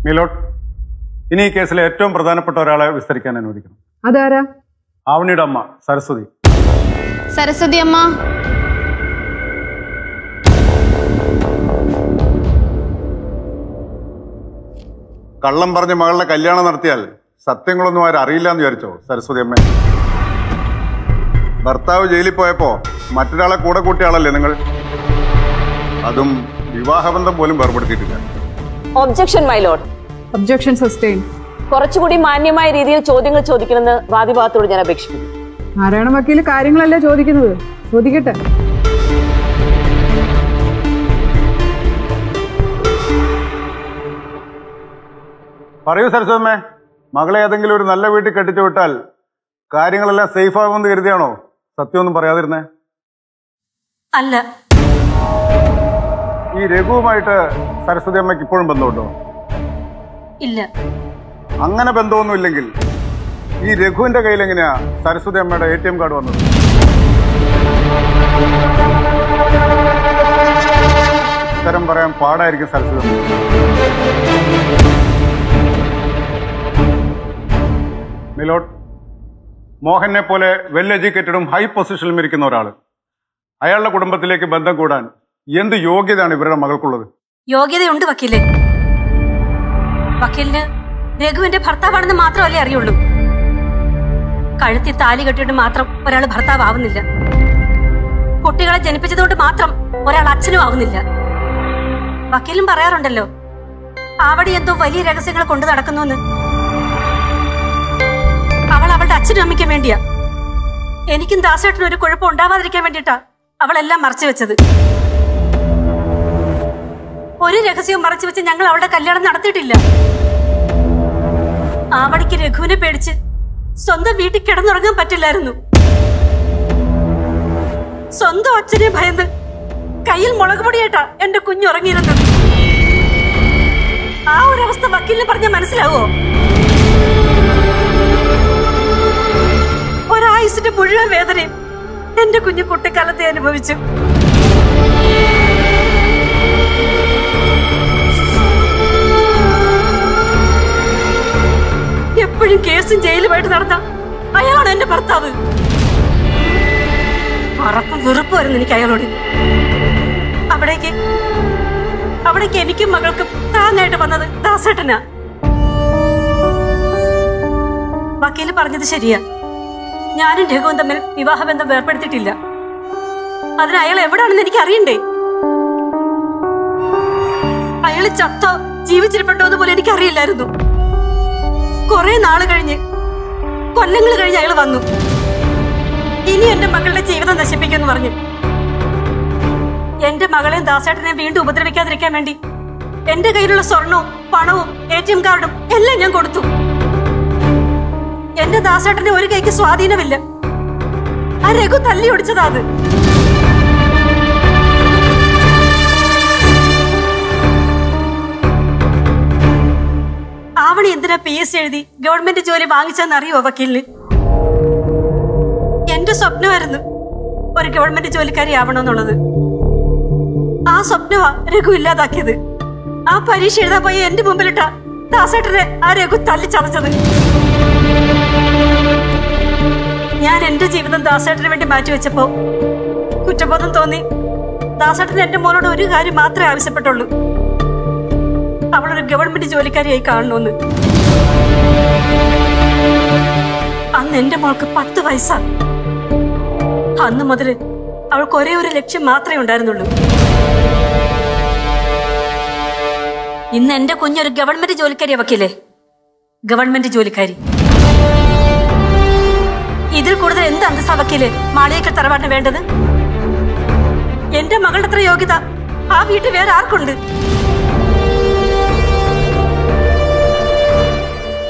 മിലോട്ട്, ഇനി ഈ കേസിലെ ഏറ്റവും പ്രധാനപ്പെട്ട ഒരാളെ വിസ്തരിക്കാൻ അനുവദിക്കണം. അതാരാ? ആവണിയുടെ അമ്മ സരസ്വതി. സരസ്വതി അമ്മ. കള്ളം പറഞ്ഞ് മകളുടെ കല്യാണം നടത്തിയാൽ സത്യങ്ങളൊന്നും ആരറിയില്ല എന്ന് വിചാരിച്ചോ സരസ്വതി അമ്മ? ഭർത്താവ് ജയിലിൽ പോയപ്പോ മറ്റൊരാളെ കൂടെ കൂട്ടിയ ആളല്ലേ നിങ്ങൾ? അതും വിവാഹബന്ധം പോലും വേർപെടുത്തിയിട്ടില്ല. Objection my lord. Objection sustain. കുറച്ചുകൂടി മാന്യമായ രീതിയിൽ ചോദ്യങ്ങൾ ചോദിക്കണമെന്ന് വാദിഭാഗത്തോട് ഞാൻ അപേക്ഷിക്കുന്നു. നാരായണ വക്കീൽ കാര്യങ്ങളല്ലേ ചോദിക്കുന്നത്, ചോദിക്കട്ടെ. പറയൂ സരസ്വതമ്മേ, മകളെ ഏതെങ്കിലും ഒരു നല്ല വീട്ടിൽ കെട്ടിച്ചു വിട്ടാൽ കാര്യങ്ങളെല്ലാം സേഫ് ആകുമെന്ന് കരുതിയാണോ സത്യമൊന്നും പറയാതിരുന്നേ? അല്ല. ഈ രഘുവുമായിട്ട് സരസ്വതി അമ്മയ്ക്ക് ഇപ്പോഴും ബന്ധമുണ്ടോ? ഇല്ല. അങ്ങനെ ബന്ധമൊന്നുമില്ലെങ്കിൽ ഈ രഘുവിന്റെ കയ്യിൽ എങ്ങനെയാ സരസ്വതി അമ്മയുടെ ATM കാർഡ് വന്നത്? ഉത്തരം പറയാൻ പാടായിരിക്കും സരസ്വതി അമ്മ. മിലോട്ട്, മോഹനെ പോലെ വെൽ എഡ്യൂക്കേറ്റഡും ഹൈ പൊസിഷനിലും ഇരിക്കുന്ന ഒരാൾ, അയാളുടെ കുടുംബത്തിലേക്ക് ബന്ധം കൂടാൻ എന്ത് യോഗ്യതയാണ് ഇവരുടെ മകൾക്കുള്ളത്? യോഗ്യതയുണ്ട് വക്കീലെ. വക്കീലിന് രഘുവിന്റെ ഭർത്താവാണെന്ന് മാത്രമല്ലേ അറിയുള്ളൂ. കഴുത്തി താലി കെട്ടിയിട്ട് മാത്രം ഒരാൾ ഭർത്താവാവുന്നില്ല. കുട്ടികളെ ജനിപ്പിച്ചതുകൊണ്ട് മാത്രം ഒരാൾ അച്ഛനും ആവുന്നില്ല. വക്കീലും പറയാറുണ്ടല്ലോ, അവിടെ എന്തോ വലിയ രഹസ്യങ്ങൾ കൊണ്ടു നടക്കുന്നു. അവൾ അവളുടെ അച്ഛനും അമ്മയ്ക്കും വേണ്ടിയാ. എനിക്കും ദാസേട്ടനും ഒരു കുഴപ്പം ഉണ്ടാവാതിരിക്കാൻ വേണ്ടിയിട്ടാ അവളെല്ലാം മറച്ചു വെച്ചത്. ഒരു രഹസ്യവും മറച്ചു വെച്ച് ഞങ്ങൾ അവളുടെ കല്യാണം നടത്തിയിട്ടില്ല. ആവണിക്ക് രഘുവിനെ പേടിച്ച് സ്വന്തം വീട്ടിൽ കിടന്നുറങ്ങാൻ പറ്റില്ലായിരുന്നു. സ്വന്തം അച്ഛനെ ഭയന്ന് കയ്യിൽ മുളക് പൊടിയായിട്ടാ എന്റെ കുഞ്ഞുറങ്ങിയിരുന്നത്. ആ ഒരവസ്ഥ വക്കീലിന് പറഞ്ഞാൽ മനസ്സിലാവോ? ഒരായുസിന്റെ മുഴുവൻ വേദനയും എന്റെ കുഞ്ഞു കുട്ടിക്കാലത്തെ അനുഭവിച്ചു. എപ്പോഴും കേസും ജയിലുമായിട്ട് നടന്ന അയാളാണ് എന്റെ ഭർത്താവ്. അറപ്പും വെറുപ്പുമായിരുന്നു എനിക്ക് അയാളോട്. അവിടേക്ക് എനിക്കും മകൾക്കും താങ്ങായിട്ട് വന്നത് ദാസേട്ടനാ. വക്കീല് പറഞ്ഞത് ശരിയാ. ഞാനും രഘുവും തമ്മിൽ വിവാഹബന്ധം വേർപ്പെടുത്തിയിട്ടില്ല. അതിന് അയാൾ എവിടാണെന്ന് എനിക്ക് അറിയണ്ടേ? അയാൾ ചത്തോ ജീവിച്ചിരിപ്പുണ്ടോ എന്ന് പോലും എനിക്ക് അറിയില്ലായിരുന്നു. കുറെ നാള് കഴിഞ്ഞ്, കൊല്ലങ്ങൾ കഴിഞ്ഞ് അയാൾ വന്നു. ഇനി എന്റെ മകളുടെ ജീവിതം നശിപ്പിക്കുമെന്ന് പറഞ്ഞു. എന്റെ മകളെയും ദാസേട്ടനെയും വീണ്ടും ഉപദ്രവിക്കാതിരിക്കാൻ വേണ്ടി എന്റെ കയ്യിലുള്ള സ്വർണവും പണവും ATM കാർഡും എല്ലാം ഞാൻ കൊടുത്തു. എന്റെ ദാസേട്ടന്റെ ഒരു കൈക്ക് സ്വാധീനമില്ല. ആ രഘു തല്ലി ഒടിച്ചതാ അത്. ആവണി എന്തിനാ PSC എഴുതി ഗവൺമെന്റ് ജോലി വാങ്ങിച്ചെന്നറിയോ വക്കീലിന്? എന്റെ സ്വപ്നമായിരുന്നു ഒരു ഗവൺമെന്റ് ജോലിക്കാരി ആവണമെന്നുള്ളത്. ആ സ്വപ്നമാ രഘു ഇല്ലാതാക്കിയത്. ആ പരീക്ഷ എഴുതാൻ പോയ എന്റെ മുമ്പിലിട്ടാ ദാസേട്ടനെ ആ രഘു തല്ലിച്ചതച്ചത്. ഞാൻ എന്റെ ജീവിതം ദാസേട്ടന് വേണ്ടി മാറ്റിവെച്ചപ്പോ കുറ്റബോധം തോന്നി. ദാസേട്ടന് എന്റെ മോനോട് ഒരു കാര്യം മാത്രമേ ആവശ്യപ്പെട്ടുള്ളൂ, അവളൊരു ഗവൺമെന്റ് ജോലിക്കാരിയായി കാണണമെന്ന്. അന്ന് എന്റെ മോൾക്ക് 10 വയസ്സാ. അന്ന് മുതല് അവൾക്ക് ഒരേ ഒരു ലക്ഷ്യം മാത്രമേ ഉണ്ടായിരുന്നുള്ളൂ. ഇന്ന് എന്റെ കുഞ്ഞൊരു ഗവൺമെന്റ് ജോലിക്കാരിയാ വക്കീലേ, ഗവൺമെന്റ് ജോലിക്കാരി. ഇതിൽ കൂടുതൽ എന്ത് അന്തസ്സാ വക്കീലേ മാളിയേക്കൽ തറവാട്ടിന് വേണ്ടത്? എന്റെ മകളുടെ അത്ര യോഗ്യത ആ വീട്ടിൽ വേറെ ആർക്കുണ്ട്?